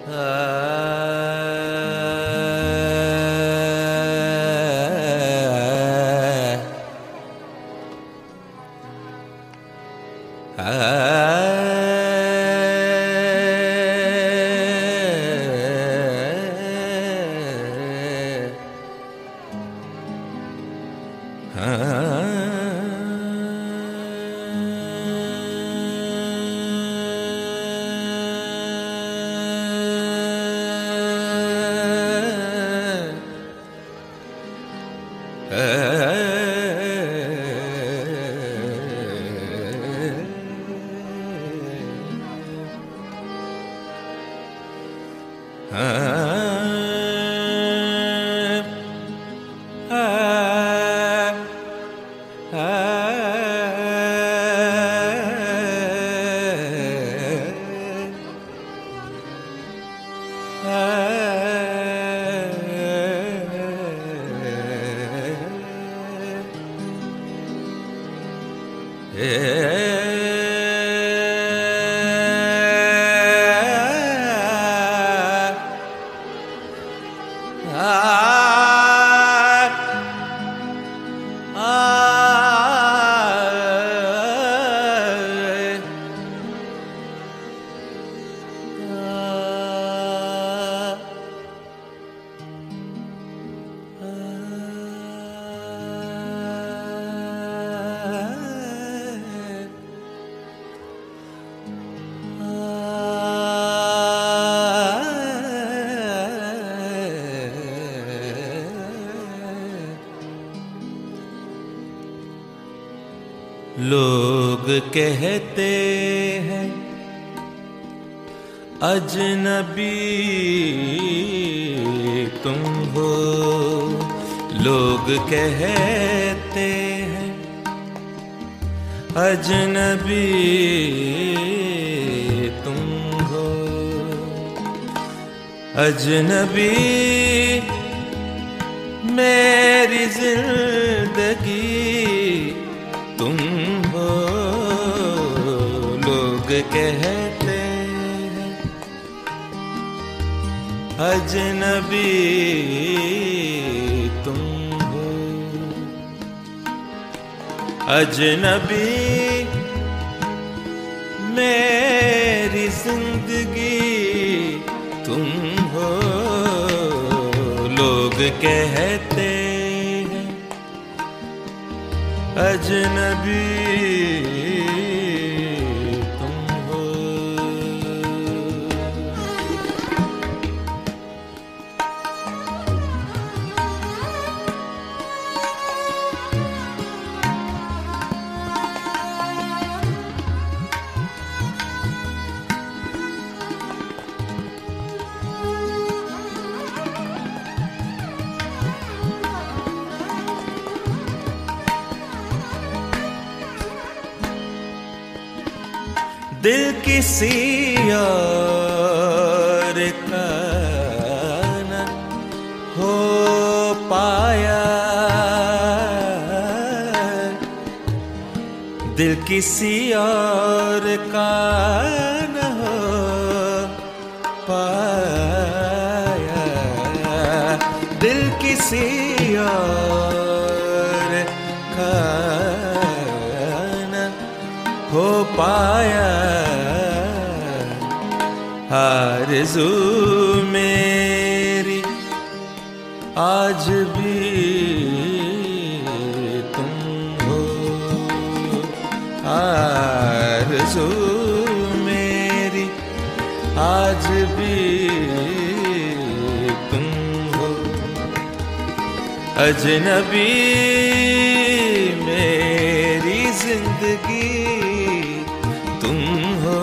लोग कहते हैं अजनबी तुम हो, लोग कहते हैं अजनबी तुम हो, अजनबी मेरी जिंदगी तुम हो, लोग कहते हैं अजनबी तुम हो, अजनबी मेरी जिंदगी तुम हो, लोग कहते हैं अजनबी तुम हो। दिल किसी और का न हो पाया, दिल किसी और का न हो पाया, दिल किसी और का न हो पाया, आरज़ू मेरी आज भी तुम हो, आरज़ू मेरी आज भी तुम हो, अजनबी मेरी जिंदगी तुम हो,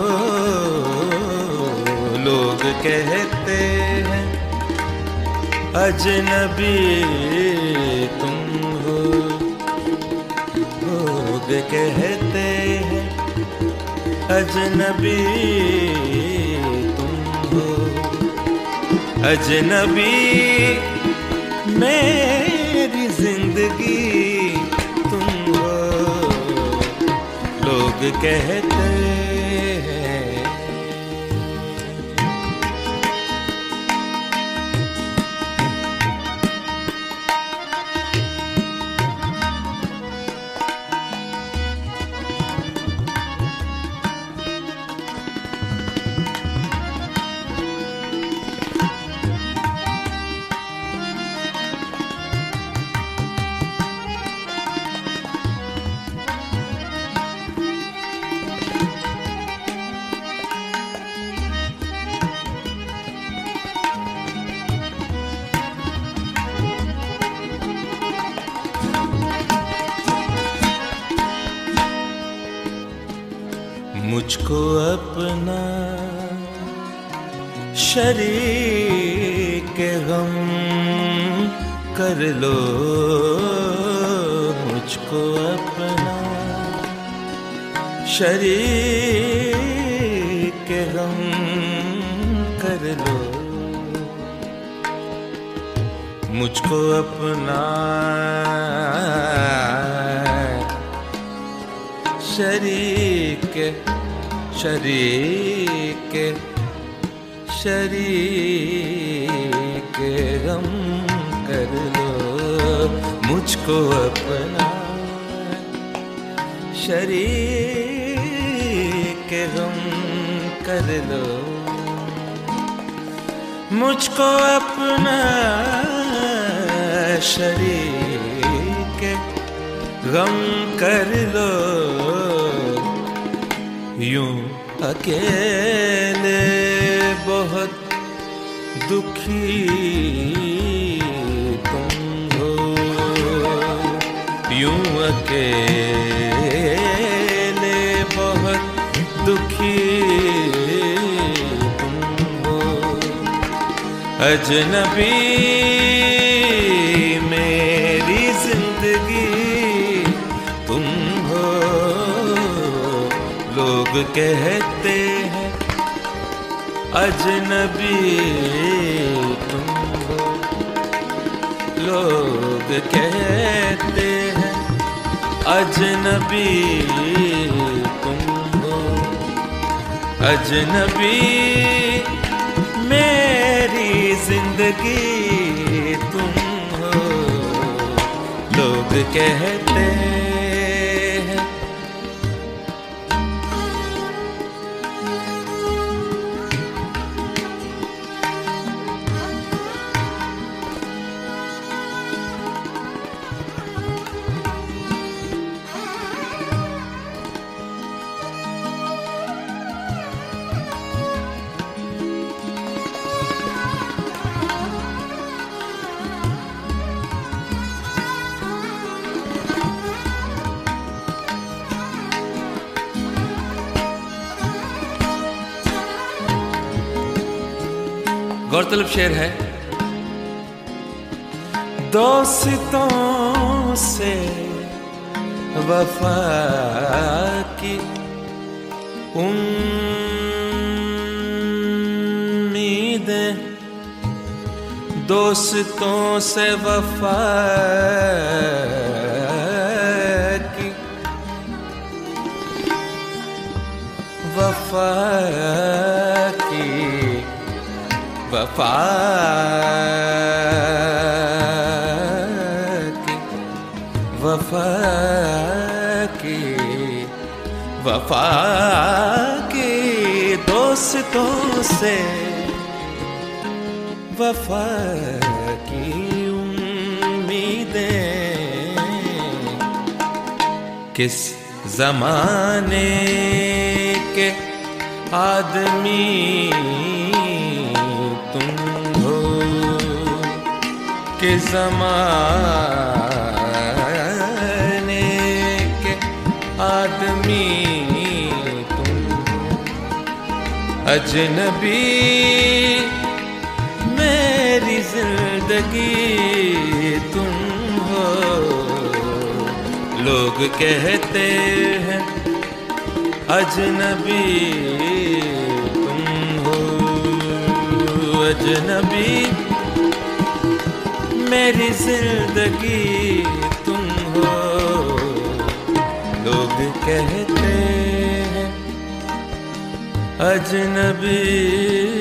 लोग कहते हैं अजनबी तुम हो, लोग कहते हैं अजनबी तुम हो, अजनबी मेरी जिंदगी तुम हो, लोग कहते हैं मुझको अपना शरीक गम कर लो, मुझको अपना शरीक गम कर लो, मुझको अपना शरीक गम कर लो, मुझको अपना शरीक गम कर लो, मुझको अपना शरीक गम कर लो। यूं अकेले बहुत दुखी तुम हो, यूं अकेले बहुत दुखी तुम हो, अजनबी मेरी जिंदगी तुम हो। लोग कहते हैं अजनबी तुम हो, लोग कहते हैं अजनबी तुम हो, अजनबी मेरी जिंदगी तुम हो। लोग कहते हैं गौरतलब शेर है, दोस्तों से वफा की उम्मीदें, दोस्तों से वफा की वफा की वफा की वफा की वफा की दोस्तों से वफा की उम्मीदें, किस ज़माने के आदमी तुम हो, के ज़माने के आदमी तुम हो, अजनबी मेरी जिंदगी तुम हो। लोग कहते हैं अजनबी तुम हो, अजनबी मेरी जिंदगी तुम हो। लोग कहते हैं अजनबी